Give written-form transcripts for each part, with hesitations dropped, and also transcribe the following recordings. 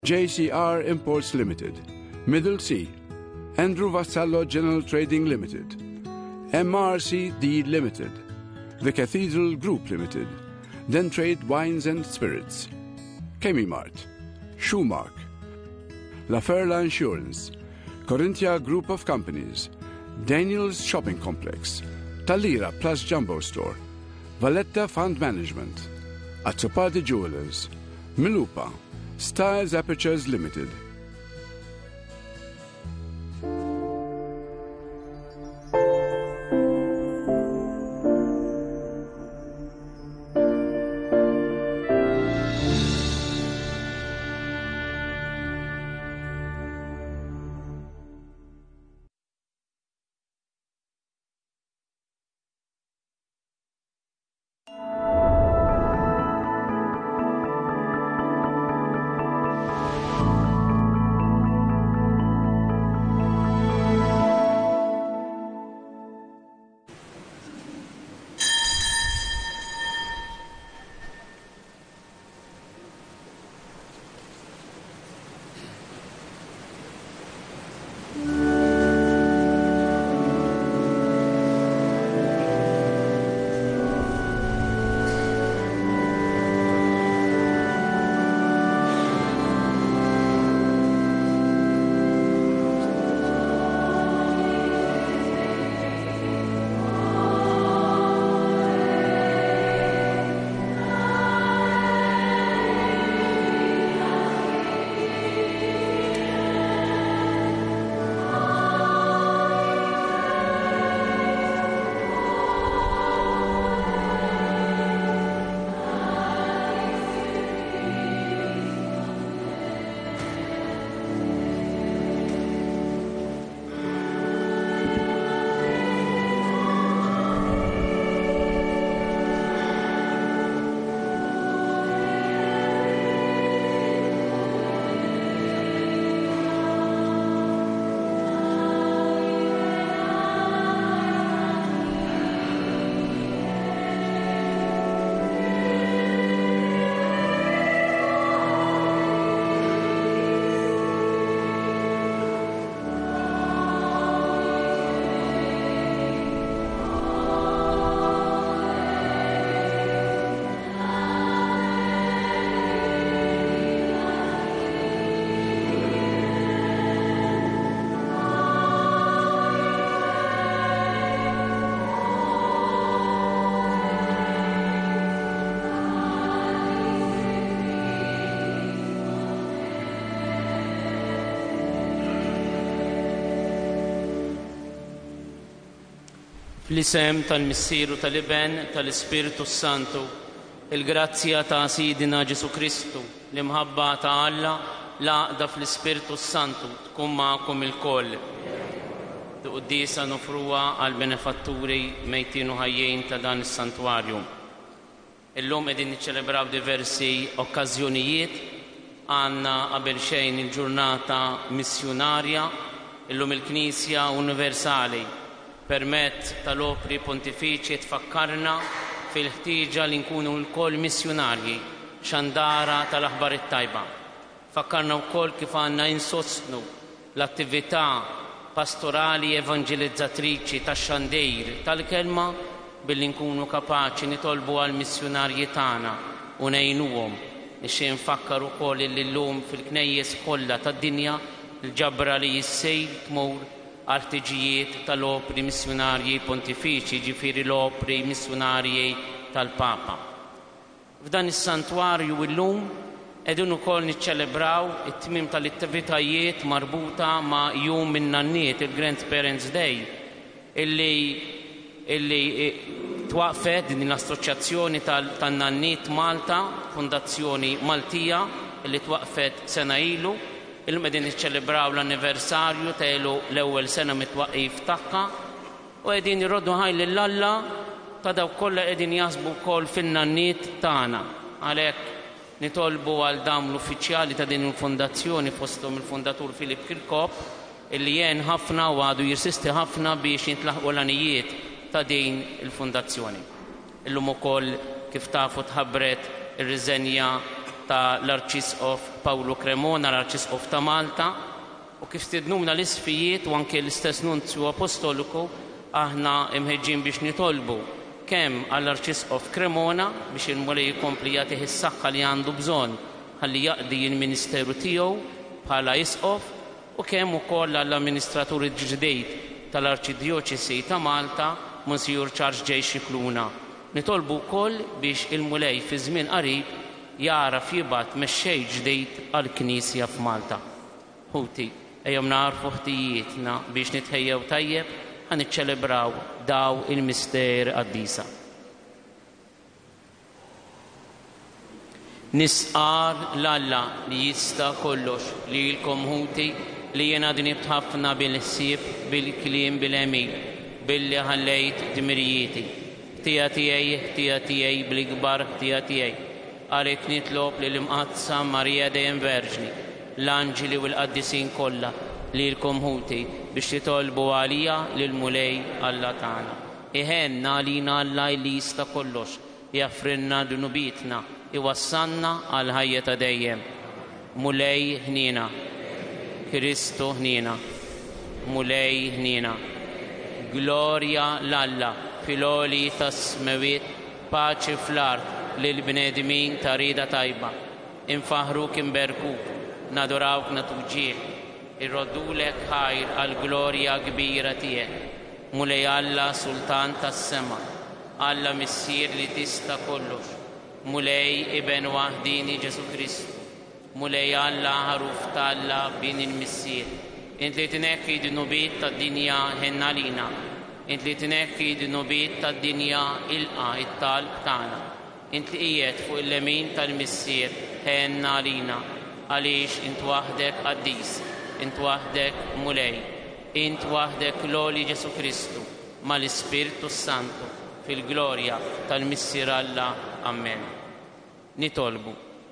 JCR Imports Limited, Middle Sea, Andrew Vassallo General Trading Limited, MRCD Limited, The Cathedral Group Limited, Dentrade Wines and Spirits, Chemimart, Schumark, La Ferla Insurance, Corinthia Group of Companies, Daniel's Shopping Complex, Talira Plus Jumbo Store, Valletta Fund Management, Azzopati Jewelers, Milupa, Styles Apertures Limited. Fl-isem tal-Missieru tal-Iben tal-Ispiritu Santu, il-grazzja ta' Sidina Ġesu Kristu, l-imħabba ta' Alla, l-għaqda fl-Ispiritu Santu tkun ma'kom il-koll. Qudiesa nofruha għal benefatturi mejtin u ħajjin ta' dan is-santwarju. Illum qegħdin niċċelebraw diversi okkażjonijiet, għandna qabel xejn il-ġurnata missjonarja, illum il-Knisja Universali permezz tal-opri pontifiċi tfakkarna fil-ħtieġa li nkunu l-koll missjonarji xandara tal-aħbar it-tajba. Fakkarna wkoll kif għandna insostnu l-attività pastorali evangelizzatriċi tax-xandejr tal-kelma billi nkunu kapaċi nitolbu għall missjonarji tagħna u ngħinuhom. Nixtieq nfakkar ukoll li llum fil-knejjes kollha tad-dinja l-ġabra li jissejr tmur artiġijiet tal-opri missjonarji pontifiċi, ġifieri l-opri missjonarji tal-Papa. F'dan is-santwarju illum qegħdin ukoll niċċelebraw it-tmiem tal-attivitajiet marbuta ma' jum min-nanniet, il-Grandparents Day, illi twaqfet din l-Assoċjazzjoni tan-Nanniet Malta, Fundazzjoni Maltija, illi twaqfet sena ilu. Il-qegħdin niċċelebraw l-anniversarju ta' l-ewwel sena mit-twaqqif tagħha u qegħdin irroddu ħajl lill-Alla ta' dawk kollha qegħdin jaħsbu wkoll fin-nanniet tagħna. Għalhekk nitolbu għal dawn l-uffiċjali ta' din il-fondazzjoni fosthom il-fundatur Philip Kirkhope illi jgħin ħafna u għadu jirsisti ħafna biex jintlaħqu l-għanijiet ta' din il-fondazzjoni. Illum ukoll kif tafu tħabbret ir-riżenja ta' l-Arċisqof Pawlu Cremona, l-Arċisqof ta' Malta, u kif stednuna l-isfijiet u anke l-istess nunzju apostoliku aħna imħeġġin biex nitolbu kemm għall-Arċisqof Cremona biex il-mulej jkompli jagħtih is-saħħa li għandu bżonn ħalli jaqdi l-ministeru tiegħu bħala isqof u kemm ukoll għall-amministraturi ġdejt tal-Arċidjoċesi ta' Malta Monsijur Charles J. Xikluna. Nitolbu wkoll biex il-mulej fi żmien qarib jaraf jibgħat mexxej ġdejt għall-Knisja f'Malta. Ħuti, ejjom narfu ħtijietna biex nitħejjew tajjeb ħan niċċelebraw daw il-mister qaddisa. Nisqar l-Alla li jista' kollox li lkom ħuti li jiena dnibt ħafna bil-ħsieb, bil-kliem, bil-emil, billi ħallejt dmirijieti. Ħtija tiegħi bil-kbar ħtija tiegħi. Għalhekk nitlob lill-Imqaddsa Marija Dejjem Verġni, l-anġeli u l-qaddisin kollha lilkom ħuti biex titolbu għalija lill-mulej Alla tagħna. Iħenna għalina Alla li jista' kollox, jaffrinna dunubietna, iwassalna għal ħajja ta' dejjem. Mulej ħnina, Kristu ħnina, mulej ħnina. Glorja l-Alla, filoli tas-smewiet, paċi fl-art lill-bnedmin ta' rida tajba. Infaħruk imberkuk, nadorawk natuġġieħ, irroddulek ħajr għal-glorja kbira tiegħek. Mulej Alla Sultan tas-sema, Alla missier li tista' kollox. Mulej Iben Waħdini Ġesu Kristu, mulej Alla ħaruf t'Alla bin il-missier. Int li tinekki d-nubiet tad-dinja ħenna lina, int li tinekki d-nubiet tad-dinja ilqa it-talb tagħna. Int li qiegħed fuq il-lemin tal-missier ħenna lina, għaliex int waħdek qaddis, int waħdek mulej, int waħdek loli Ġesu Kristu mal-Ispirtu Santu fil-glorja tal-missier Alla. Amen. Nitolbu.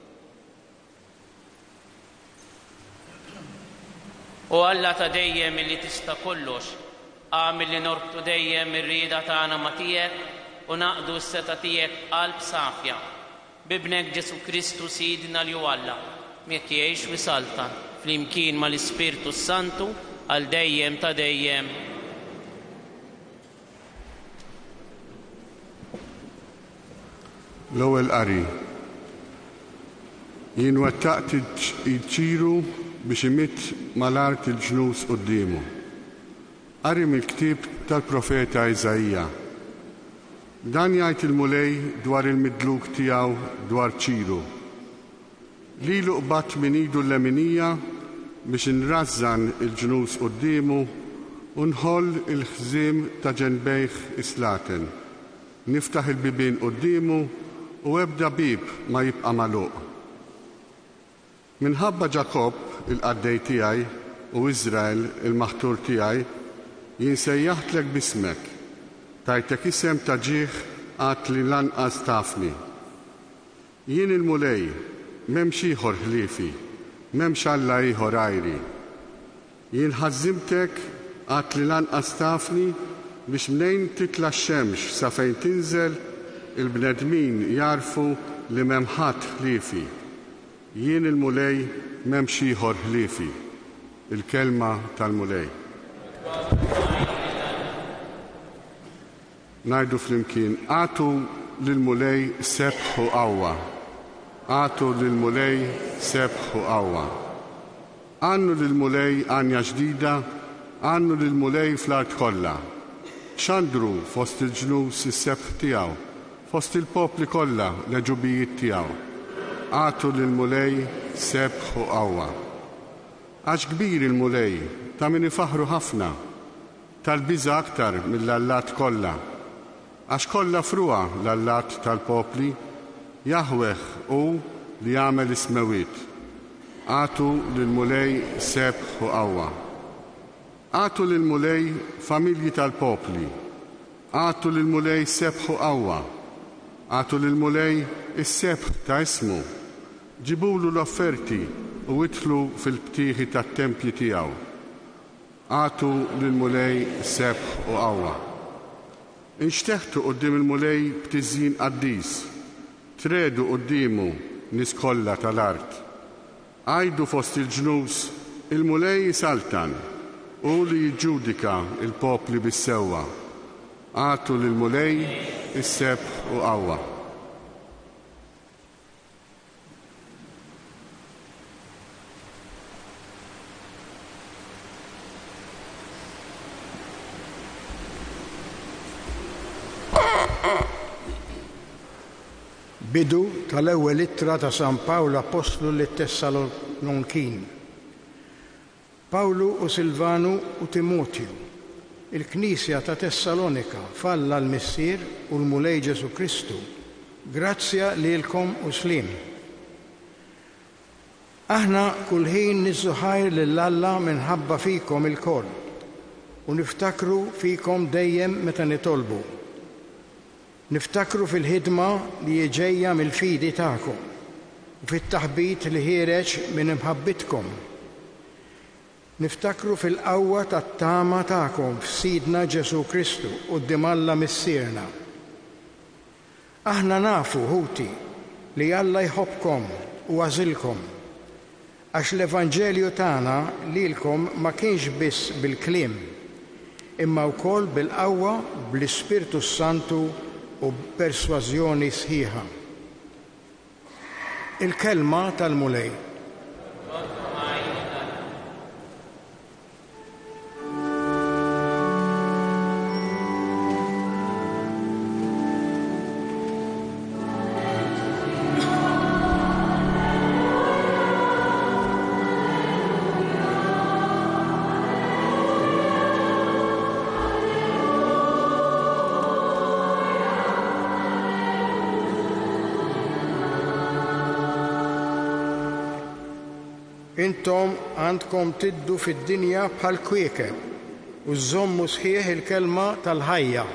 U Alla ta' dejjem li tista' kollox, għamil li norbtu dejjem ir-rieda tagħna ma' tiegħek u naqdu s-seta tiegħek qalb safja. Bibnek Ġesu Kristu Sidna li hu Alla, mek jgħix wisalta flimkien mal-Ispirtu Santu għal dejjem ta' dejjem. L-ewwel qari. Jien wettaqt iċċiru biex imitt mal-art il-ġnus qudiemu. Qari mill-ktieb tal-profeta Iżajja. Dan jgħid il-mulej dwar il-midluk tiegħu dwar ċiru. Lilu qbad min idu l-leminija biex inrażżan il-ġnus qudiemu u nħoll il-ħżiem ta' ġenbejh islaten. Niftaħ il-bibien qudiemu u ebda bib ma jibqa' magħluq. Minħabba Ġakob il-qaddej tiegħi u Iżrael il-maħtur tiegħi jinsejjaħtlek bismek, tajtek isem ta' ġieħ għad li lanqas tafni. Jien il-mulej m'hemmx ieħor ħliefi, m'hemmx Alla ieħor għajri. Jien ħażimtek għad li lanqas tafni biex mnejn titla' x-xemx sa fejn tinżel il-bnedmin jarfu li m'hemm ħadd ħliefi. Jien il-mulej m'hemmx ieħor ħliefi. Il-kelma tal-mulej. Ngħidu flimkien, għatu lill-mulej sebħ u qawwa. Għatu lill-mulej sebħ u qawwa. Għannu lill-mulej għanja ġdida, għannu lill-mulej fl-art kollha. X'għandru fost il-ġnus is-sebħ tiegħu, fost il-popli kollha l-ġubijiet tiegħu. Għatu lill-mulej sebħ u qawwa. Għax kbir il-mulej ta' min ifaħru ħafna, tal-biża aktar mill-allat kollha. Għax kollha fruha l-allat tal-popli, Jahweh hu li jagħmel ismewiet. Għatu lill-mulej sebħ u qawwa. Għatu lill-mulej familji tal-popli. Għatu lill-mulej sebħ u qawwa. Għatu lill-mulej is-sebħ ta' ismu. Ġibulu l-offerti u idħlu fil-btieħi tat-tempji tiegħu. Għatu lill-mulej sebħ u qawwa. Inxteħtu quddiem il-mulej b'tiżjin qaddis. Tredu quddiemu nies kollha tal-art. Għajdu fost il-ġnus il-mulej Saltan u li jġudika il-popli bis-sewwa. Għatu lill-mulej is-sebħ u qawwa. Bidu tal-ewwel ittra ta' San Pawlu Apostlu lit-Tessalonikin. Pawlu u Silvanu u Timotju, il-Knisja ta' Tessalonika falla l-Missier u l-Mulej Ġesu Kristu, grazzja lilkom u slim. Aħna kull ħin niżżu ħajr lill-Alla minħabba fikom il-koll u niftakru fikom dejjem meta nitolbu. Niftakru fil-ħidma li ġejja mill-fidi tagħkom u fit-taħbit li ħireġ minn imħabbitkom. Niftakru fil-qawwa tat-tama tagħkom f'Sidna Ġesu Kristu quddiem Alla missierna. Aħna nafu ħuti li Alla jħobbkom u għażilkom għax l-Evanġelju tagħna lilkom ma kienx biss bil-kliem imma wkoll bil-qawwa bl-Ispirtu Santu u persważjoni sħiħa. Il-kelma tal-mulej. Intom għandkom tiddu fid-dinja bħal kwiekeb u żommu sħiħ il-kelma tal-ħajja.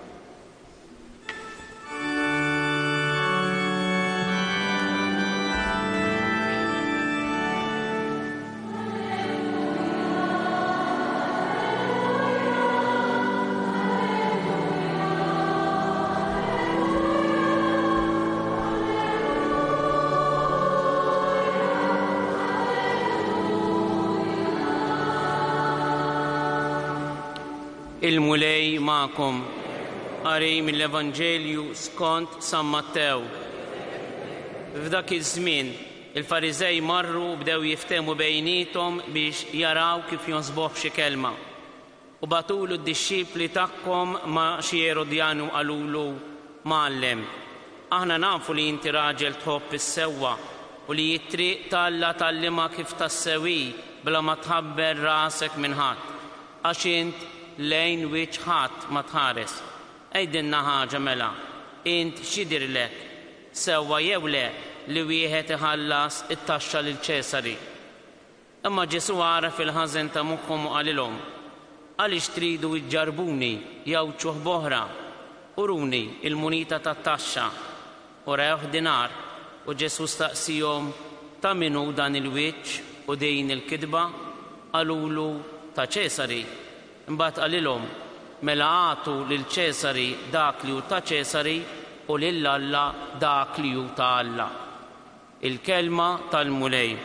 Il-mulej ma'kom. Qari mill-Evanġelju skont San Mattew. F'dak iż-żmien il-Fariżej marru bdew jiftehmu bejniethom biex jaraw kif jonsbuh xi kelma. U batulu d-dixxipli tagħhom ma' xi Erodjanu qalulu: Mgħallem, aħna nafu li inti raġel tħobb is-sewwa u li t-triq Alla tgħallima kif tassewwi bla ma tħabber rasek minn ħadd, għax int lejn wiċċ ħadd ma tħares. Ejdilna ħaġa mela, int x'jidhirlek, sewwa jew le li wieħed iħallas it-taxxa lil Ċesari? Imma Ġesu għaraf il-ħażen ta' moħħhom u qalilhom: għaliex tridu iġġarbuni jew ċuħ boħra? Uruni il-munita tat-taxxa. U rewh dinar u Ġesu staqsihom: ta' minu dan il-wiċċ u din il-kidba? Qalulu: ta' Ċesari. Imbagħad qalilhom: mela għatu lil Ċesari dak li hu ta' Ċesari u lil Alla dak li hu ta' Alla. Il-kelma tal-mulej.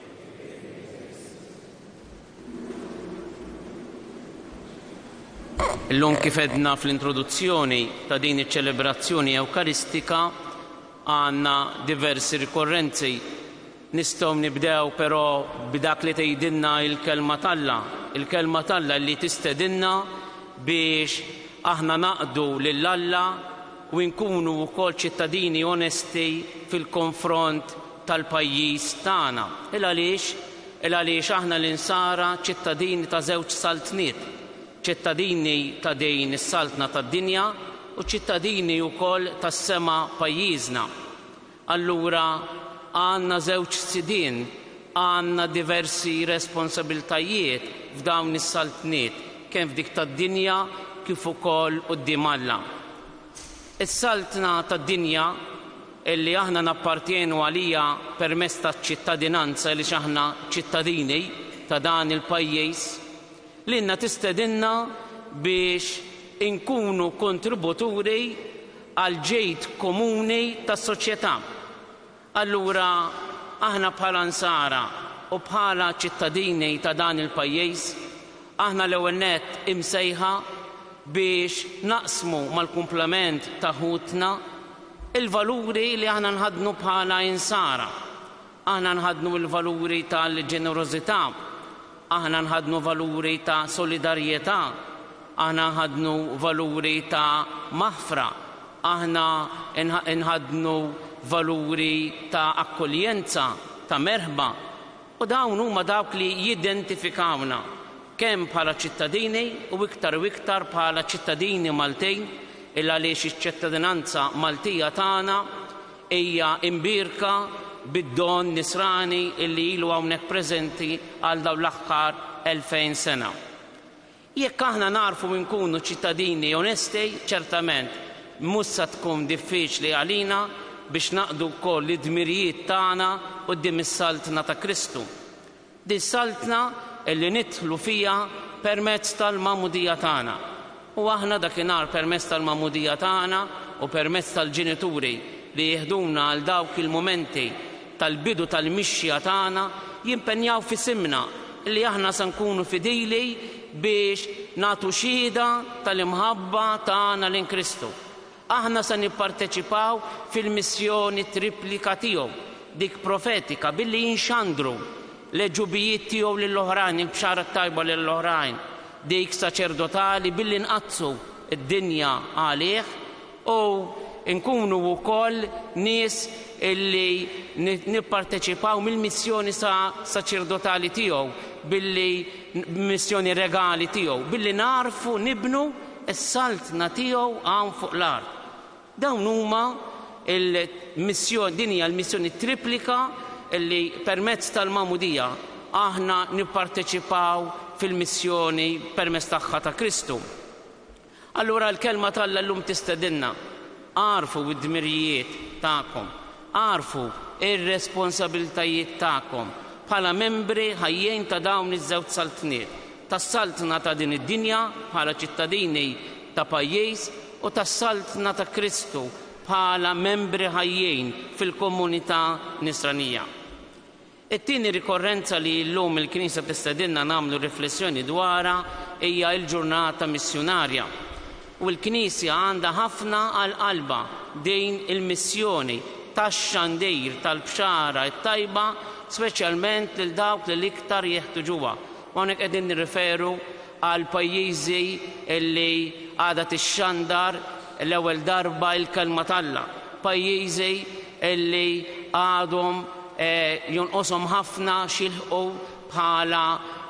Illum kif edna fl-introduzzjoni ta' din iċ-ċelebrazzjoni ewkaristika għandna diversi rikorrenzi. Nistgħu nibdew però b'dak li tgħidilna il-kelma t'Alla. Il-kelma t'Alla li tistedinna biex aħna naqdu lil Alla u nkunu wkoll ċittadini onesti fil-konfront tal-pajjiż tagħna. Il għaliex aħna l-insara ċittadini ta' żewġ saltniet, ċittadini ta' din is-saltna tad-dinja u ċittadini wkoll tas-sema pajjiżna. Allura għandna żewġ sidien, għandna diversi responsabiltajiet f'dawn is-saltniet, kemm f'dik tad-dinja kif ukoll quddiem Alla. Is-saltna tad-dinja illi aħna nappartjenu għalija permezz taċ-ċittadinanza li aħna ċittadini ta' dan il-pajjiż, lilna tistedinna biex inkunu kontributuri għal ġejt komuni tas-soċjetà. Allura aħna bħala Nsara u bħala ċittadini ta' dan il-pajjiż, aħna l-ewwel nett imsejħa biex naqsmu mal-kumplament ta' ħutna il-valuri li aħna nħadnu bħala Nsara. Aħna nħadnu il-valuri tal-ġenerożità, aħna nħadnu valuri ta' solidarjetà, aħna nħadnu valuri ta' maħfra, aħna nħadnu valuri ta' akkoljenza, ta' merħba, u dawn huma dawk li jidentifikawna kemm bħala ċittadini u iktar bħala ċittadini Maltin, illa għaliex iċ-ċittadinanza Maltija tagħna hija imbirka bid-don nisrani illi ilu hawnhekk preżenti għal dawn l-aħħar 2000 sena. Jekk aħna narfu nkunu ċittadini onesti, ċertament mhux se tkun diffiċli għalina biex naqdu wkoll id-dmirijiet tagħna quddiem is-saltna ta' Kristu. Din saltna illi nidħlu fiha permezz tal-magħmudija tagħna. U aħna dakinhar permezz tal-magħmudija tagħna u permezz tal-ġenituri li jieħduna għal dawk il-momenti tal-bidu tal-mixja tagħna jimpenjaw fi simna li aħna se nkunu fidili biex nagħtu xhieda tal-imħabba tagħna lejn Kristu. Aħna se nipparteċipaw fil-missjoni triplika tiegħu, dik profetika billi jinxandru l-ġubijiet tiegħu lill-oħrajn, il-bxara tajba lill-oħrajn, dik saċerdotali billi nqazzu id-dinja għalih u nkunu wkoll nies illi nipparteċipaw mill-missjoni saċerdotali tiegħu billi missjoni regali tiegħu, billi narfu nibnu s-saltna tiegħu hawn fuq l-art. Dawn huma il-missjoni, din hija l-missjoni triplika illi permezz tal-magħmudija aħna nipparteċipaw fil-missjoni permezz tagħha ta' Kristu. Allura l-kelma Alla llum tistedinna, għarfu id-dmirijiet tagħkom, għarfu ir-responsabbiltajiet tagħkom bħala membri ħajjejn ta' dawn iż-żewġ saltniet, tas-saltna ta' din id-dinja bħala ċittadini ta' pajjiż u tas-saltna ta' Kristu bħala membri ħajjejn fil-komunità nisranija. It-tieni rikorrenza li llum il-Knisja tistedinna nagħmlu riflessjoni dwarha hija l-ġurnata missjonarja. U l-Knisja għandha ħafna għal qalba din il-missjoni tax-xandir tal-bxara t-tajba, speċjalment lil dawk li l-iktar jeħtieġuha. Hawnhekk qegħdin nirriferu għal pajjiżi li għadha tixxandar l-ewwel darba l-kelma Alla, pajjiżi li għadhom jonqoshom ħafna xilħu bħala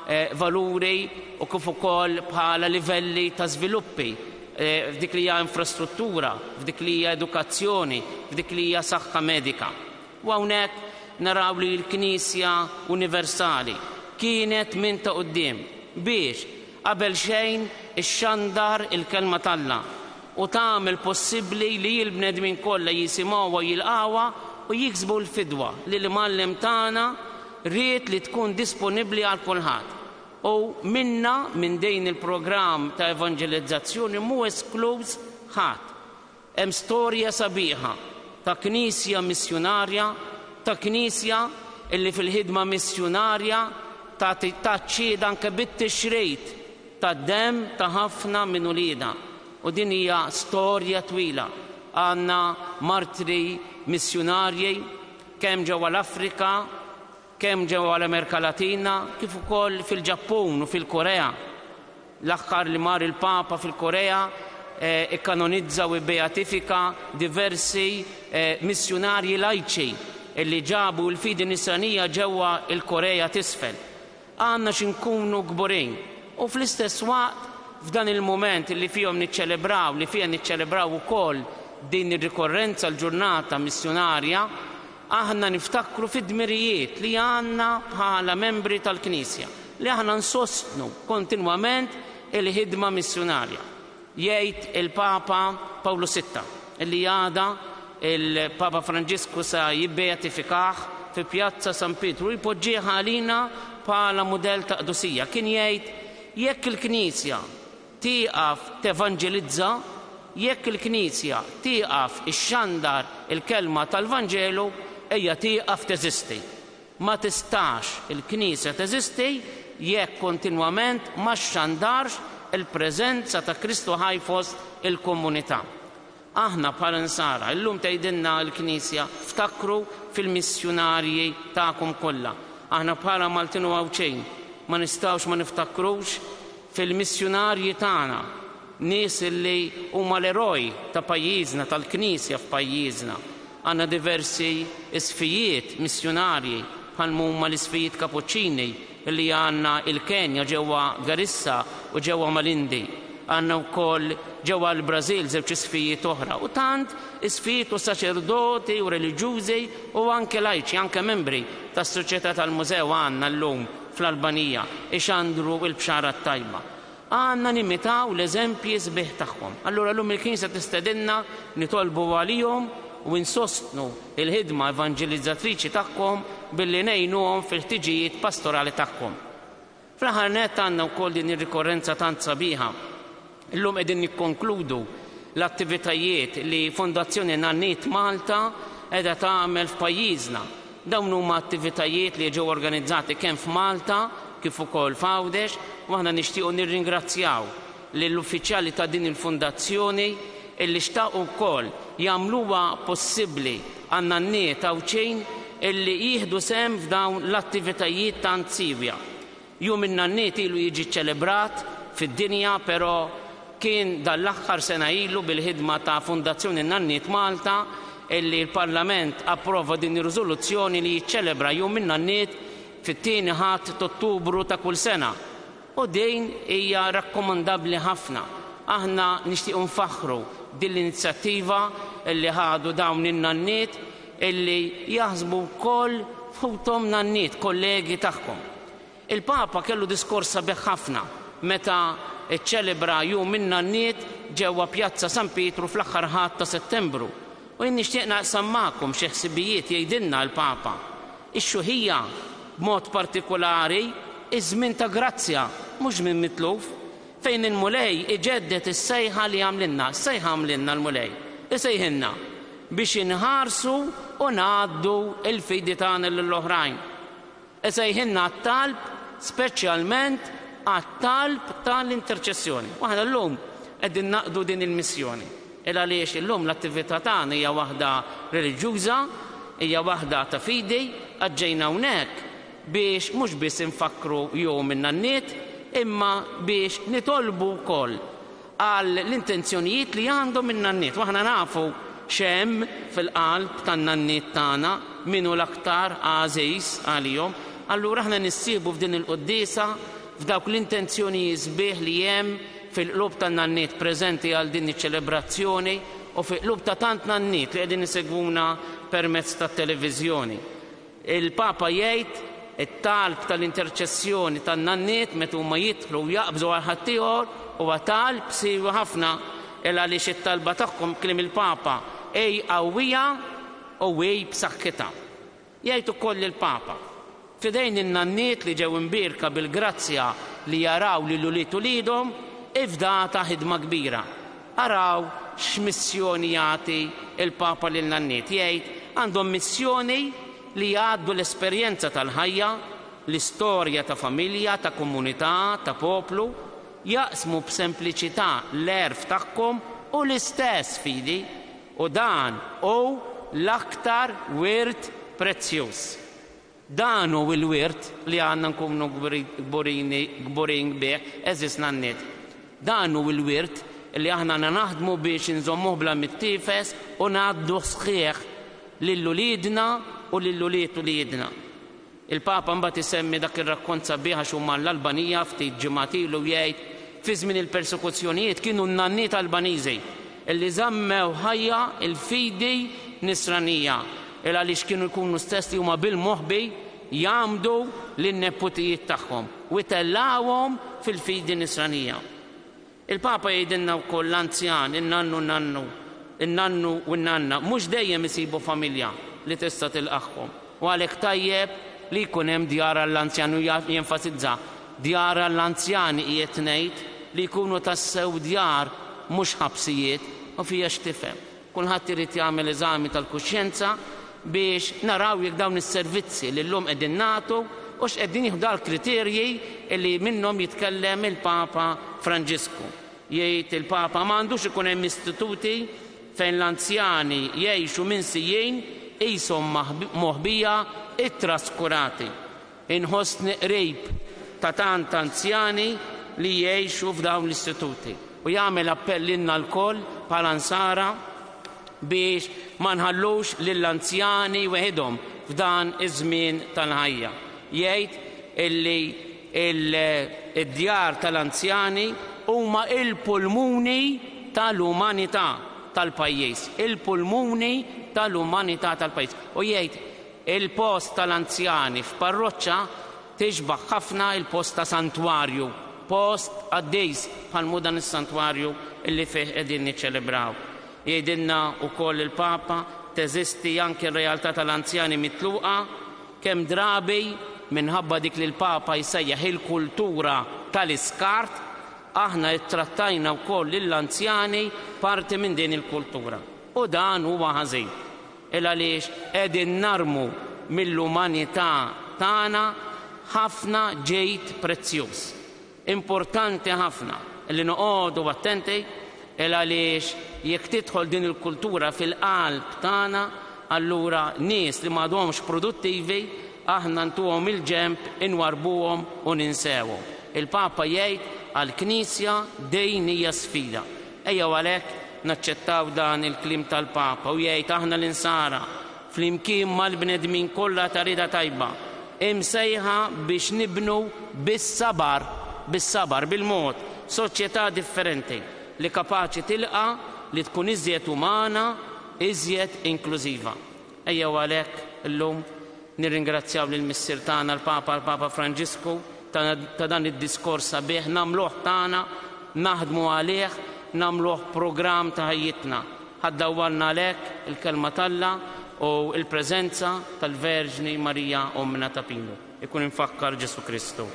valuri u kif ukoll bħala livelli ta' żviluppi f'dik li hija infrastruttura, f'dik li hija edukazzjoni, f'dik li hija saħħa medika. U hawnhekk naraw li l-Knisja Universali kienet minn ta' quddiem biex qabel xejn ixxandar il-kelma Alla u tagħmel possibbli li l-bnedmin kollha jisimgħuha jilqawha u jiksbu l-fidwa li l-muallim tagħna ried li tkun disponibbli għal kulħadd. U minna minn din il-programm ta' evangelizzazzjoni mhu esklus ħadd. Hemm storja sabiħa ta' knisja missjonarja, ta' knisja illi fil-ħidma missjonarja ta' ċċieda anke bit-tixrid tad-demm ta' ħafna minn ulieda. U din hija storja twila. Għandna martri missjonarji kemm ġewwa l-Afrika, kemm ġewwa l-Amerika Latina, kif ukoll fil-Ġappun u fil-Korea. L-aħħar li mar il-Papa fil-Korea ikkanonizza u beatifika diversi missjonarji laiċi illi ġabu l-fidi nisranija ġewwa l-Korea t'isfel. Għandna x'inkunu kburin u fl-istess waqt f'dan il-moment li fihom niċċelebraw, li fija niċċelebraw ukoll din ir-rikorrenza l-ġurnata missjonarja, aħna niftakru fid-dmirijiet li għandna bħala membri tal-Knisja, li aħna nsostnu kontinwament il-ħidma missjonarja. Jgħid il-Papa Pawlu VI li għada il-Papa Franġisku sa jibbeatifikah fi Pjazza San Pietru, jpoġġieha għalina bħala mudell ta' qdusija. Kien jgħid jekk il-Knisja tieqaf tevanġelizza, jekk il-Knisja tieqaf ixxandar il-kelma tal-Vanġelu, ejja tieqaf teżisti. Ma tistax il-Knisja teżisti jekk kontinwament ma xxandarx il-preżenza ta' Kristu ħaj fost il-komunità. Aħna bħala Nsara illum tgħidilna l-Knisja ftakru fil-missjonarji tagħkom kollha. Aħna bħala Maltin u Għawċejn ma nistgħux ma niftakrux fil-missjonarji tagħna, nies li huma l-eroj ta' pajjiżna, tal-Knisja f'pajjiżna. Għandna diversi isfijiet missjonarji bħal huma l-isfijiet Kapuċċini li għandna il-Kenja ġewwa Garissa u ġewwa Malindi. Għandna wkoll ġewwa l-Brażil żewġ isfijiet oħra u tant isfijiet u saċerdoti u reliġjużi u anke lajċi, anke membri tas-Soċjetà tal-Mużew għandna llum fl-Albanija ixandru l-bxara tajba. Għandna nimitaw l-eżempji sbieħ tagħhom. Allura llum il-Knisja tistedinna nitolbu għalihom u nsostnu il-ħidma evanġelizzatriċi tagħhom billi ngħinuhom fil-ħtiġijiet pastorali tagħhom. Fl-aħħar nett għandna wkoll din ir-rikorrenza tant sabiħa. Illum qegħdin nikkonkludu l-attivitajiet li Fondazzjoni Nannit Malta qiegħda tagħmel f'pajjiżna. Dawn huma attivitajiet li ġew organizzati kemm f'Malta kif ukoll f'Għawdex u aħna nixtiequ nirringrazzjaw lill-uffiċjali ta' din il-fundazzjoni illi xtaqu wkoll jagħmluha possibbli għan Nannit Għawċejn illi jieħdu sehem f'dawn l-attivitajiet tant sivja. Jum in-Nannit ilu jiġi ċelebrat fid-dinja, però kien dal-aħħar sena ilu bil-ħidma ta' Fundazzjoni Nannit Malta illi l-Parlament approva din ir-riżoluzzjoni li jiċċelebra jum in-Nannit fit-tieni ħadd ta' Ottubru ta' kull sena. U din hija rakkomandabbli ħafna. Aħna nixtiequ nfaħħru din l-inizjattiva illi ħadu dawn in-Nannit illi jaħsbu wkoll fuqhom Nannit, kollegi tagħhom. Il-Papa kellu diskors sabiħ ħafna meta iċċelebra jum in-Nannit ġewwa Pjazza San Pietru fl-aħħar ħadd ta' Settembru. U jien nixtieq naqsam magħkom xi ħsibijiet jgħidilna l-Papa. Ix-xuħija b'mod partikolari iż-żmien ta' grazzja mhux minn mitluf fejn il-Mulej iġeddet is-sejħa li għamlilna, s-sejħa għamlilna l-Mulej. Isejħilna biex inħarsu u ngħaddu l-fidi tagħna lill-oħrajn. Isejħilna għat-talb speċjalment għat-talb tal-interċessjoni. Waħda llum qegħdin naqdu din il-missjoni. Għaliex illum l-attività tagħna hija waħda reliġjuża, hija waħda ta' fidi, ġejna hawnhekk biex mhux biss infakru jum in-Nannit, imma biex nitolbu wkoll għal l-intenzjonijiet li għandhom in-Nannit. Waħna nafu x'hemm fil-qalb tan-Nannit tagħna minnu l-aktar għażiż għalihom. Allura aħna nissiebu f'din il-quddiesa f'dawk l-intenzjonijiet sbieħ li hemm fil-qlub tan-Nannit preżenti għal din iċ-ċelebrazzjoni u fil-qlub ta' tant Nannit li qegħdin isegwuna permezz tat-televiżjoni. Il-Papa jgħid it-talb tal-interċessjoni tan-Nannit meta huma jidħlu u jaqbżu għal ħaddieħor huwa talb siewi ħafna għaliex it-talba tagħhom kliem il-Papa ej qawwija u ej b'saħħitha. Jgħid ukoll il-Papa f'idejn in-Nannit li ġew imbierka bil-grazzja li jaraw li l-uliet ulidhom ifdata ħidma kbira. Araw x'missjoni jagħti il-Papa lil Nannit. Jgħid għandhom missjoni li jgħaddu l-esperjenza tal-ħajja, l-istorja ta' familja, ta' komunità, ta' poplu, jaqsmu b'sempliċità l-erf tagħhom u l-istess fidi u dan hu l-aktar wirt prezzjuż. Dan hu l-wirt li għandna nkunu gburin bih eżis Nannit. Dan hu l-wirt li aħna naħdmu biex nżommuh bla mittifes u ngħaddu sħiħ lill-uliedna u lill-uliet uliedna. Il-Papa mbagħad isemmi dak ir-rakkont sabiħ x'huma l-Albanija ftit ġimgħat ilu jgħid fi żmien il-persekuzzjonijiet kienu n-Nannit Albaniżi illi żammew ħajja il-fidi nisranija il għaliex kienu jkunu stess li huma bil-moħħbi jagħmdu lin-neputijiet tagħhom u jtellawhom fil-fidi nisranija. Il-Papa jgħidilna wkoll l-anzjan, in-nannu u n-nanna mhux dejjem isibu familja li tista' tilqahom. U għalhekk tajjeb li jkun hemm djar għall-anzjan u jenfasizza djar għall-anzjani qiegħed ngħid li jkunu tassew djar mhux ħabsijiet u fija x'tifhem. Kulħadd irid jagħmel eżami tal-kuxjenza biex naraw jekk dawn is-servizzi li llum qegħdin nagħtu u x'qegħdin jieħdu l-kriterji li minnhom jitkellem il-Papa Franġisku. Jgħid il-Papa m'għandux ikun hemm istituti fejn l-anzjani jgħixu minn sijin qishom moħbija ittraskurati. Inħossni qrib ta' tant anzjani li jgħixu f'dawn l-istituti u jagħmel appell lilna lkoll bħala Ansara biex ma nħallux lill-anzjani weħidhom f'dan iż-żmien tal-ħajja. Jgħid illi id-djar tal-anzjani huma il-pulmuni tal-umanità tal-pajjiż, il-pulmuni tal-umanità tal-pajjiż. U jgħid il-post tal-anzjani f'parroċċa tixbaħ ħafna il-post ta' santwarju, post għaddejs bħal dan is-santwarju illi fih qegħdin niċċelebraw. Jgħidilna wkoll il-Papa teżisti anke r-realtà tal-anzjani mitluqa kemm drabi minħabba dik li l-Papa jsejjaħ il-kultura tal-iskart, aħna ittrattajna wkoll lill-anzjani parti minn din il-kultura. U dan huwa ħażin. Għaliex qegħdin narmu mill-umanità tagħna ħafna ġejt prezzjuż. Importanti ħafna li noqogħdu attenti għaliex jekk tidħol din il-kultura fil-qalb tagħna, allura nies li m'għadhomx produttivi aħna ntuhom il-ġenb inwarbuhom u ninsewhom. Il-Papa jgħid għall-Knisja dejn hija sfida. Ejjew għalhekk naċċettaw dan il-kliem tal-Papa u jgħid aħna l-insara flimkien mal-bnedmin kollha ta' rieda tajba imsejħa biex nibnu bis-sabar bil-mod soċjetà differenti li kapaċi tilqa li tkun iżjed umana, iżjed inklużiva. Ejjew għalhekk illum nirringrazzjaw lill-missier tagħna l-Papa Franġisku ta' dan id-diskors sabiħ nagħmluh tagħna, naħdmu għalih, nagħmluh programm ta' ħajjitna. Ħaddawwalna għalhekk il-kelma talla u l-preżenza tal-Verġni Marija Ommina ta' Pinu. Ikun infakkar Ġesu Kristu.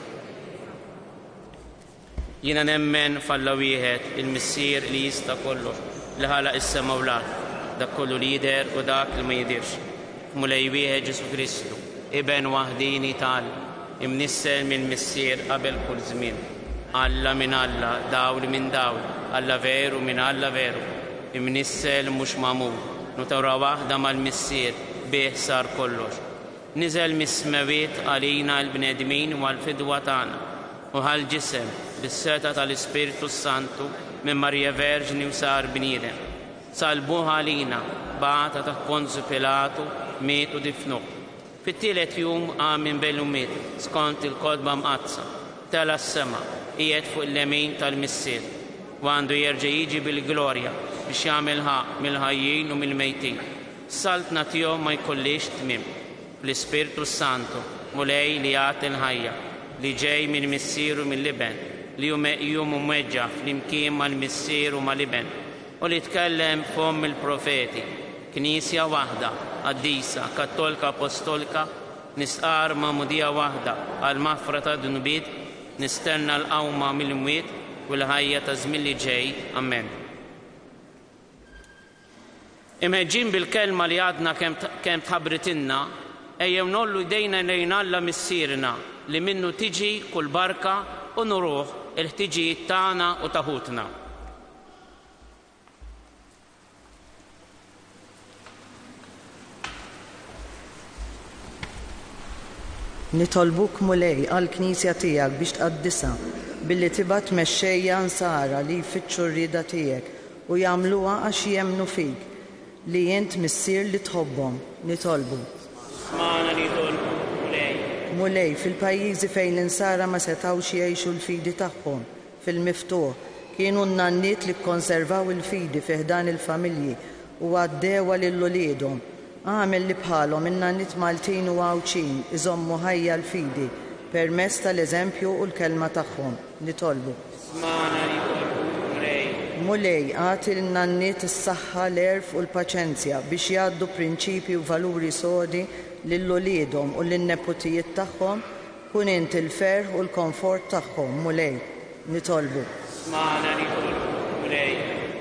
Jiena nemmen f'Alla wieħed il-missier li jista' kollox li ħalaq is-sema u l-ard, dak kollu li jidher u dak li ma jidirx. Mulej wieħed Ġesu Kristu, iben waħdini tal, imnissel minn missier qabel kull żmien. Alla minn Alla, dawl minn dawl, Alla veru minn Alla veru, imnissel mhux magħmul, nutawra waħda mal-missier bih sar kollox. Niżel mis-smawiet għalina l-bnedmin u għall-fidwa tagħna u ħal-ġisem bis-seta tal-Ispiritu Santu minn Marija Verġni u sar bniedem. Salbuha għalina bagħata ta' Ponzu Pilatu miet u difnuh. Fit-tielet jum qam minn bellu miet skont il-kodba mqazza tela s-sema qiegħed fuq il-lemin tal-missier u għandu jerġa' jiġi bil-glorja biex jagħmel ħaq mill-ħajjin u mill-mejtin. Saltna tiegħu ma jkollix tmiem. L-Ispiritu Santu mulej li jagħti l-ħajja li ġej minn missieru mill-Liben li jum mweġġa flimkien mal-missier u mal-Liben u li tkellem fom il-profeti. Knisja waħda, qaddisa, kattolika, apostolika, nisqar ma'mudija waħda għal-maħfra ta' dunubiet, nistenna l-qawma mill-mwiet u l-ħajja ta' żmien li ġej. Amen. Imħeġġin bil-kelma li għadna kemm tħabritinna, ejjew nollu jdejna lejn Alla missierna li minnu tiġi kull barka u nuruh il-ħtiġijiet tagħna u taħutna. Nitolbuk mulej għall-Knisja tiegħek biex tqaddisha billi tibgħat mexxejja ansara li jfittxu r-rieda tiegħek u jagħmluha għax jemmnu fik li int missier li tħobbhom. Nitolbu. Smana nitolbu mulej. Mulej fil-pajjiżi fejn l-insara ma setgħux jgħixu l-fidi tagħhom fil-miftuħ kienu n-nanniet li kkonservaw il-fidi fih dan il-familji u għaddewa lil uliedhom. Għamel li bħalhom in-nanniet Maltin u Għawċin iżommu ħajja l-fidi permezz tal-eżempju u l-kelma tagħhom. Nitolbu. Smana nitolbu mulej. Mulej għati l-nanniet is-saħħa, l-erf u l-paċenzja biex jgħaddu prinċipji u valuri sodi lil uliedhom u lin-neputijiet tagħhom kun int il-ferħ u l-komfort tagħhom. Mulej. Nitolbu. Smana nitolbu mulej.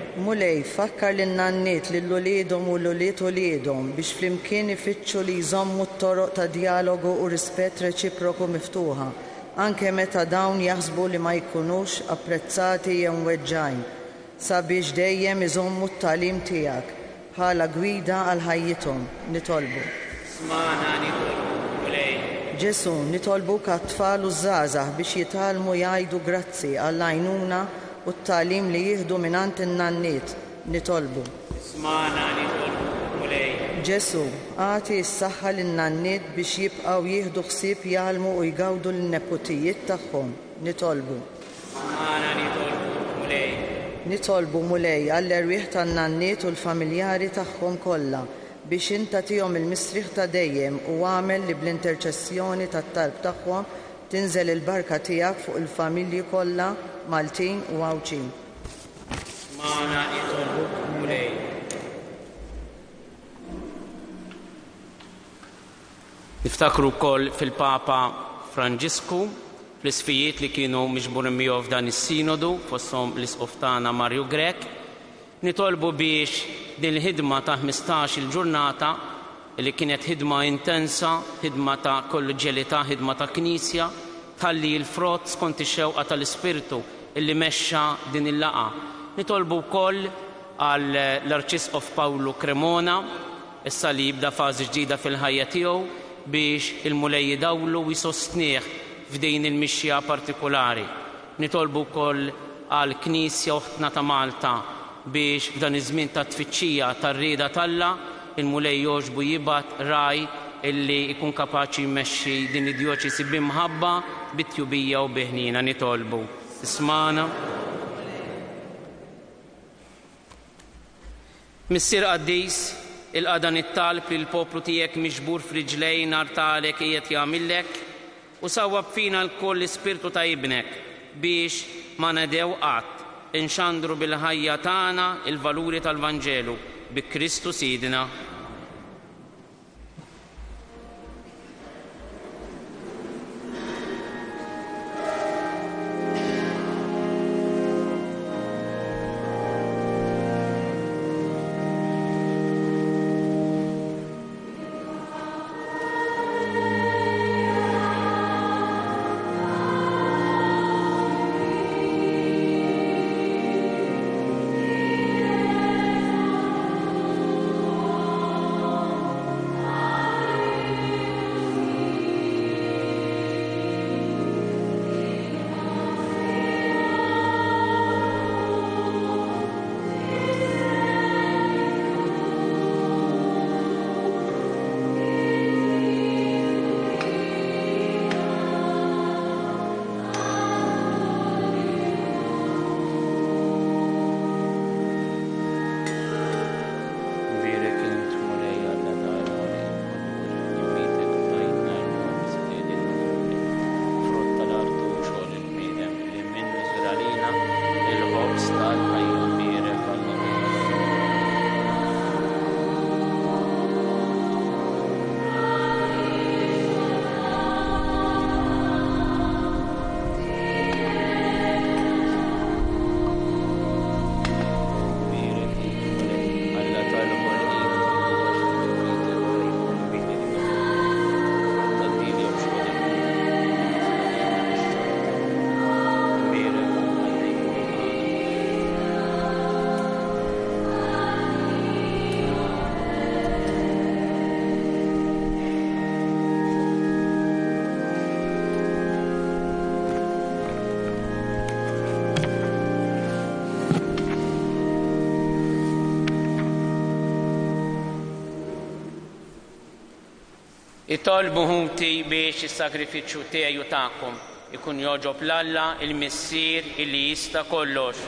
Mulej, fakkar l-nanniet li l-uliedhom u l-ulied uliedhom biex flimkien ifittxu li jżommu t-toroq ta' dialogu u rispett reċiproku miftuħa, anke meta dawn jaħsbu li ma jkunux apprezzati jew mweġġajn, sabiex dejjem iżommu t-tagħlim tiegħek bħala gwida għal ħajjithom. Nitolbu. Smana nitolbu, Mulej. Ġesu, nitolbu kat-tfal u żgħażagħ biex jitalmu jgħidu grazzi għall-għajnuna u t-tagħlim li jieħdu mingħand in-nanniet. Nitolbu. Smana nitolbu, Mulej. Ġesu, għati s-saħħa lin-nanniet biex jibqgħu jieħdu ħsieb jgħalmu u jgawdu l-neputijiet tagħhom. Nitolbu. Smana nitolbu, Mulej. Nitolbu Mulej għall-erwieħ tan-nanniet u l-familjari tagħhom kollha biex inta tihom il-mistrieħ ta' dejjem u għamel li bl-interċessjoni tat-talb tagħhom tinżel il-barka tiegħek fuq il-familji kollha Maltin u Għawċin. Smana nitolbu, Mulej. Niftakru wkoll fil-Papa Franġisku fl-isfijiet li kienu miġburin miegħu f'dan is-sinodu fosthom l-isqof tagħna Marju Grek. Nitolbu biex din il-ħidma ta' 15-il ġurnata li kienet ħidma intensa, ħidma ta' kolleġjalità, ħidma ta' knisja, tħalli l-frott skont ix-xewqa tal-Ispirtu illi mexxa din il-laqa. Nitolbu wkoll għal l-Arċisqof Pawlu Cremona, issa li jibda fażi ġdida fil-ħajja tiegħu biex il-Mulej jidawlu u jsostnih f'din il-mixja partikolari. Nitolbu wkoll għal Knisja Oħtna ta' Malta biex f'dan iż-żmien ta' tfittxija tar-rieda talla il-Mulej jogħġbu jibgħat raj illi jkun kapaċi jmexxi din id-djoċesi b'imħabba, bit-tjubija u biħnina. Nitolbu. Ismana. Missier Qaddis, il-qada nittalb li l-poplu tiegħek miġbur f'riġlejn nar tagħlek qiegħed jagħmillek u sawwab fina l-koll l-ispirtu ta' ibnek biex ma nedew qatt inxandru bil-ħajja tagħna il-valuri tal-Vanġelu bi Kristu Sidna. Itolbu ħuti biex is-sagrifiċċju tiegħi u tagħkom ikun jogħġob l-Alla il-Missier illi jista' kollox.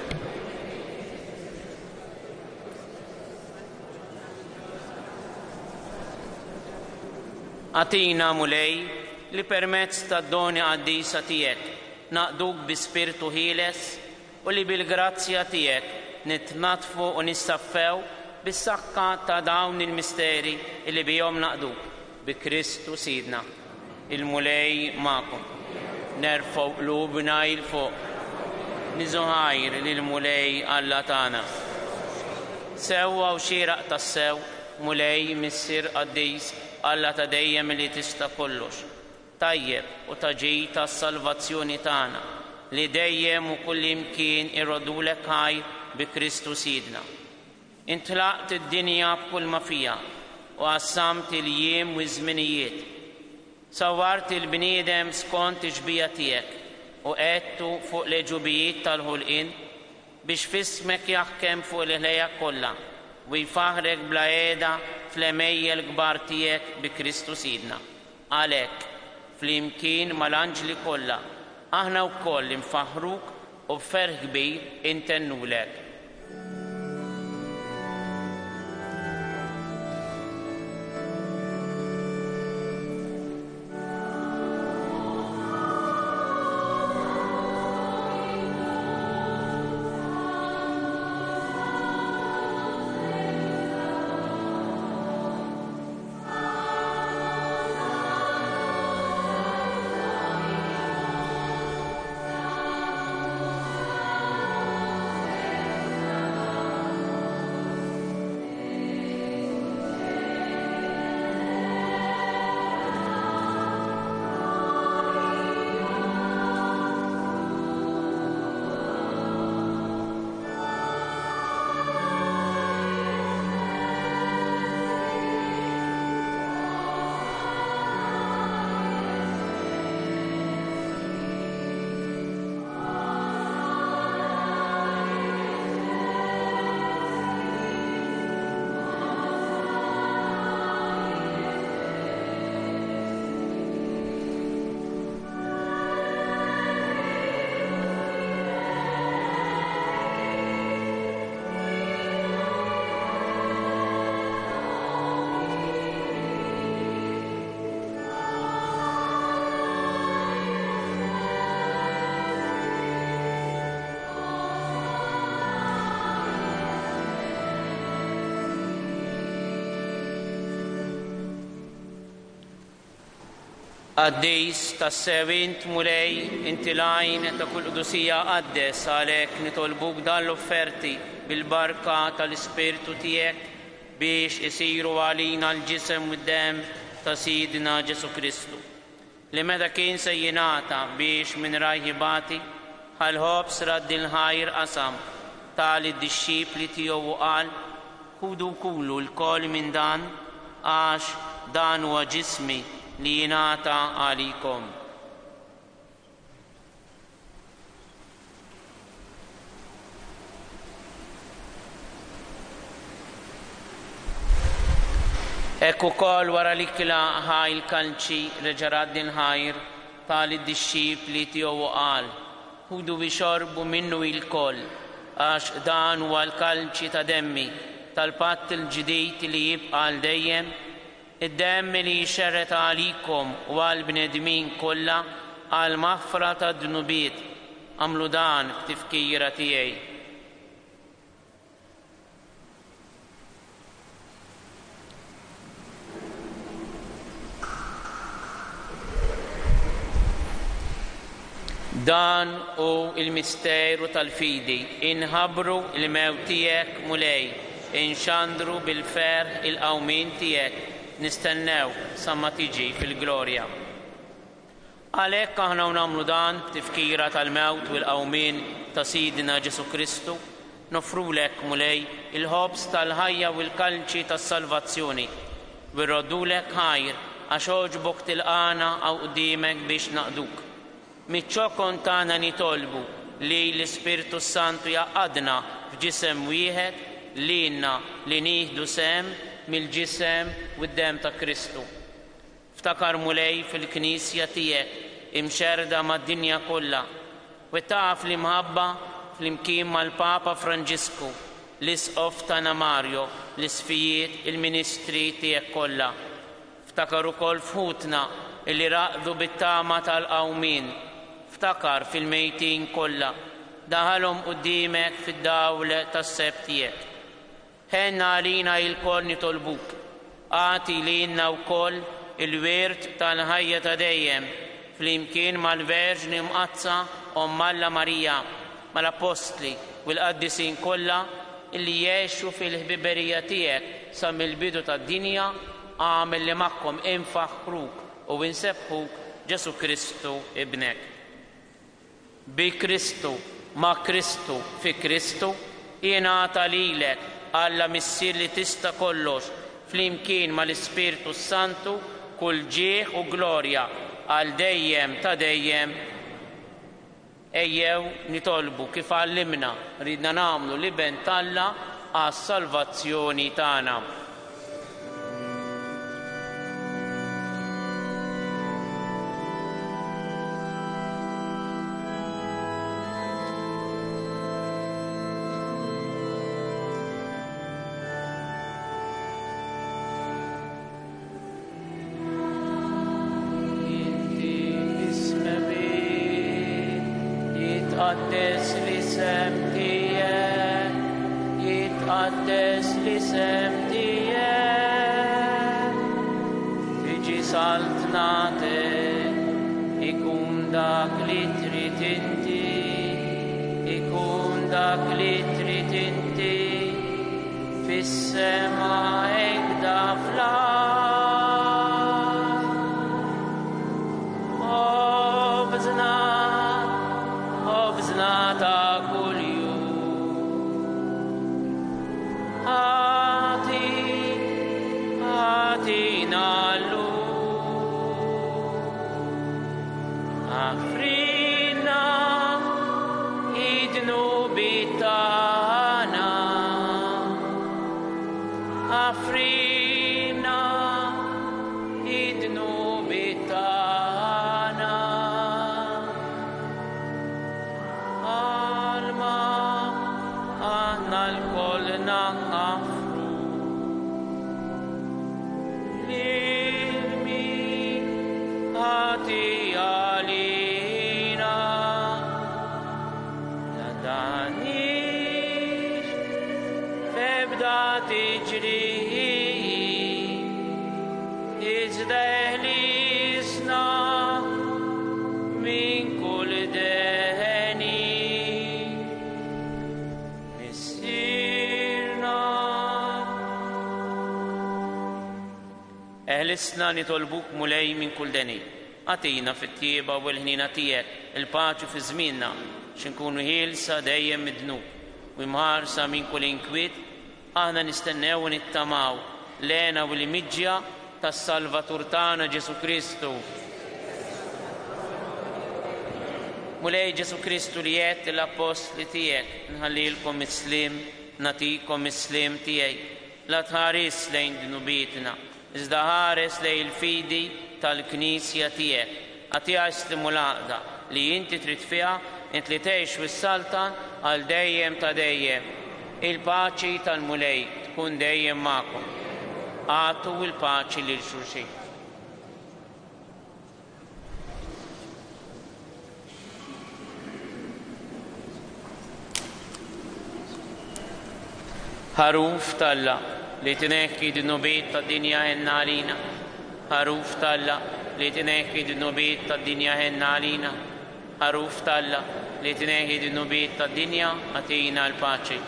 Atina Mulej li permezz tad-doni qaddisa tiegħek naqduk bi spirtu ħieles u li bil-grazzja tiegħek nitnatfu u nistaffew bis-sakka ta' dawn il-misteri li bihom naqduk bi Kristu Sidna. Il-Mulej magħkom. Nerfgħu qlubna il fuq. Niżu ħajr lill-Mulej Alla tagħna. Sewwa u xieraq tas-sew mulej missier qaddis Alla ta' dejjem li tista' kollox. Tajjeb u taġej tas-salvazzjoni tagħna li dejjem u kull imkien irrodulek ħajr bi Kristu Sidna. Intlaqt id-dinja b'kull ma fiha u qassamt il-jiem u żminijiet. Sawwart il-bniedem skont ix-xbija tiegħek u qedtu fuq l-eġubijiet tal-ħolqien biex fismek jaħkem fuq l-ħlejja kollha u jfaħrek bla qiegħda fl-emejjel kbar tiegħek bi Kristu Sidna. Għalhekk flimkien mal-anġli kollha aħna wkoll infaħruk u b'ferħ kbir intennulek. Għaddejs tas-sewint mulej inti lajn ta' kull qudusija qaddes għalhekk nitolbuk dan l-offerti bil-barka tal-Ispirtu tiegħek biex isiru għalina l-ġisem u d-dem ta' Sidna Ġesu Kristu li meta kien se jingħata biex minn rajħibati ħal-ħobs raddi l-ħajr qasam tali d-disċipli tiegħu qal ħudu kullu l-koll minn dan għax dan huwa ġismi li jingħata għalikom. Hekk ukoll wara li kla ħaj il-kalċi reġa' raddi l-ħajr tali d-disċipli tiegħu qal ħudu bixorbu minnu il-koll għax dan huwa l-kalċi ta' demmi tal-patt il-ġdid li jibqa' għal dejjem id-demm li jxerret għalikom u għal-bnedmin kollha għal maħfra ta' dnubiet għamlu dan f'tifkira tiegħi. Dan u il-misteru tal-fidi inħabru il-mew tiegħek mulej inxandru bil-ferħ il-qawmin tiegħek nistennew sa ma tiġi fil-glorja. Għalhekk aħna nagħmlu dan b'tifkira tal-mewt u l-qawmien ta' Sidna Ġesu Kristu nofrulek mulej il-ħobs tal-ħajja u l-kalċi tas-salvazzjoni u rrodulek ħajr għax oġbok tilqana għaw qudiemek biex naqduk. Miċ-ċokon tagħna nitolbu li l-Ispirtu Santu jaqadna f'ġisem wieħed lilna li nieħdu sem mill-ġisem u d-dem ta' Kristu. Ftakar mulej fil-Knisja tiegħek imxerda mad-dinja kollha u taf li mħabba flimkien mal-Papa Franġisku l-Isqof tagħna Mario l-isfijiet il-Ministri tiegħek kollha. Ftakar ukoll fħutna illi raqdu bit-tama tal-qawmien. Ftakar fil-mejtin kollha daħalhom quddiemek fid-dawl tas-seb tiegħek. Ħenna għalina il-koll nitolbuk, għati lilna wkoll il-wirt tal-ħajja ta' dejjem flimkien mal-Verġni mqazza Omm Alla Marija mal-Apostli u l-qaddisin kollha illi jgħixu fil-ħbiberija tiegħek sa mill-bidu tad-dinja, għamel li magħhom infaħruk u insebħuk Ġesu Kristu ibnek. Bi Kristu, ma' Kristu, fi Kristu, jingħata lilek Alla missier li tista' kollox flimkien mal-Ispirtu Santu kull ġieħ u glorja għal dejjem ta' dejjem. Ejjew nitolbu kif għallimna ridna nagħmlu li ben Alla għas-salvazzjoni tagħna. Yitqaddes l-isem tiegħek, yitqaddes l-isem tiegħek, tiġi saltnatek, ikun dak li trid inti, ikun dak li trid inti, fis-sema ekda fl-ard. Obżna ta' kuljum, ħatina llum, afrina id-nubi tagħna, afrina id-nubi tagħna. Alma għandna l-koll naqafru l-ilmi ħati għalina la danix febda tiġri iżda ħlisna min kull dehni missirna. Eħlisna nitolbuk mulej min kull deni, għatina fit-tieba u l-ħnina tiegħek il-paċi fi żmienna x'inkunu ħielsa dejjem mid-dnub u mħarsa minn kull inkwiet. Aħna nistennew u nittamaw lena u l-imiġġja tas-Salvatur tagħna Ġesu Kristu. Mulej Ġesu Kristu li jgħid l-apostli tiegħek nħallilkom is-slim, natikom is-slim tiegħi, la tħares lejn dnubietna, iżda ħares lejn il-fidi tal-Knisja tiegħek. Għatiha stimulata li inti trid fiha int li tgħix fis-Saltan għal dejjem ta' dejjem. Il-paċi tal-mulej tkun dejjem magħkom. Għatu il-paċi lil xulxin. Ħaruf talla li tinekki d-nubiet ta' dinja henna għalina. Ħaruf talla li tinekki d-nubiet ta' dinja henna għalina. Ħaruf talla li tinekki d-nubiet ta' dinja għatina l-paċi.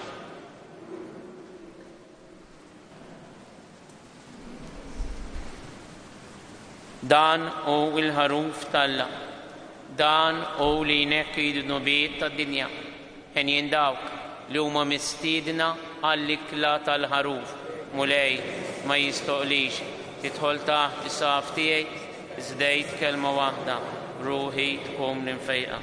Dan u il-ħaruf talla, dan u li jnekki d-nubiet ta' dinja hen jindawk li huma mistiedna għall-ikla tal-ħaruf. Mulej ma jistoqlix tidħol taħt is-saf tiegħi żdejt kelma waħda, ruħi tkun ninfejqa.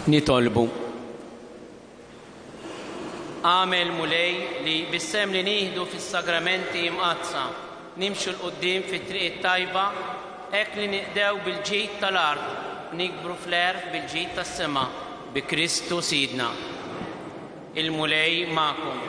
nitolbu. Għamel mulej li bissem li nieħdu fis-sagramenti imqazza nimxu l-qoddim fit-triq tajba hekk li niqdew bil-ġid tal-art nikbru fl-erf bil-ġid tas-sema bi Kristu Sidna. Il-mulej magħkom.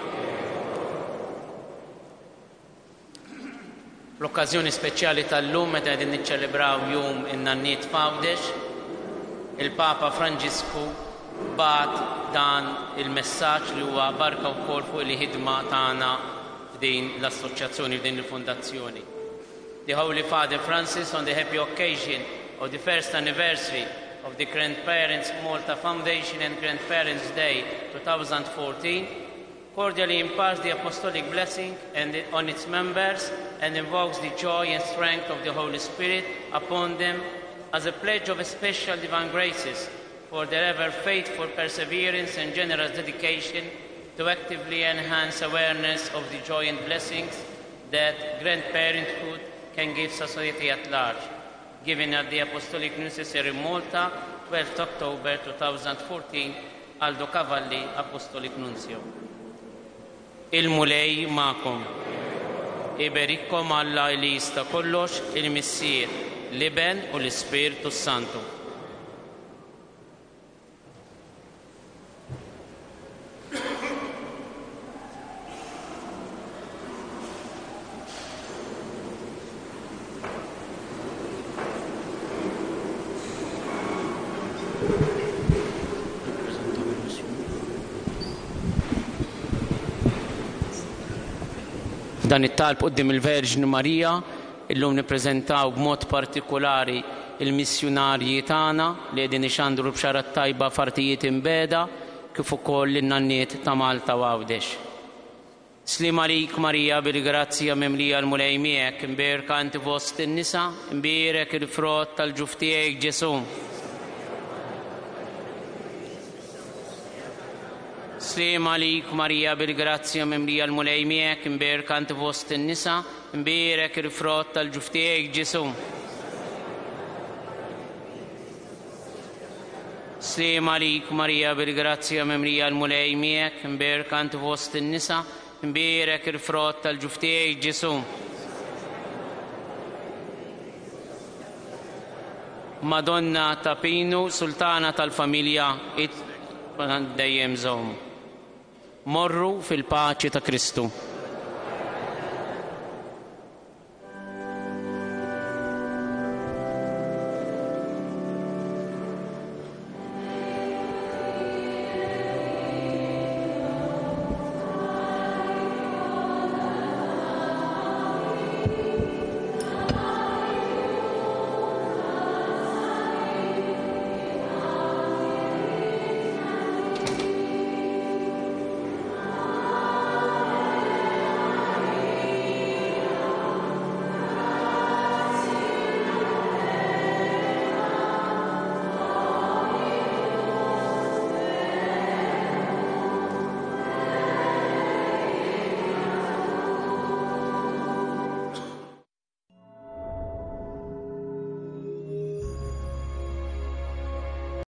L-okkażjoni speċjali tal-lum meta qegħdin niċċelebraw jum in-Nanniet Fawdex, il-Papa Franġisku bat dan il-messaġġ li huwa barka wkoll fuq il-ħidma tagħna f'din l-assoċjazzjoni f'din il-fondazzjoni. The Holy Father Francis, on the happy occasion of the first anniversary of the Grandparents Malta Foundation and Grandparents Day 2014, cordially imparts the apostolic blessing on its members and invokes the joy and strength of the Holy Spirit upon them as a pledge of special divine graces for their ever-faithful perseverance and generous dedication to actively enhance awareness of the joy and blessings that grandparenthood can give society at large. Given at the Apostolic Nunciature in Malta, 12 October 2014, Aldo Cavalli, Apostolic Nunzio. Il-mulej ma'kom. Iberikkom Alla li jista' kollox il-Missier, l-Iben u l-Ispirtu Santu. Dan it-talb quddiem il-Verġni Marija illum nippreżentaw b'mod partikolari il-missjonarji tagħna li qegħdin ixandru b'xarat tajba f'artijiet imbeda kif ukoll lin-Nanniet ta' Malta u Għawdex. Slim għalik Marija bil-grazzja mimlija l-mulej miegħek, imberka inti fost in-nisa, imbierek il-frott tal-ġuf tiegħek Ġesu. Slim għalik Marija bil-grazzja mimlija l-mulej miegħek, imberka inti fost in-nisa, imbierek il-frott tal-ġuf tiegħek Ġesu. Slim għalik Marija bil-grazzja mimlija l-mulej miegħek, imberka inti fost in-nisa, imbierek il-frott tal-ġuf tiegħek Ġesu. Madonna ta' Pinu, sultana tal-familja, dejjem żomm. Morru fil-paċi ta' Kristu.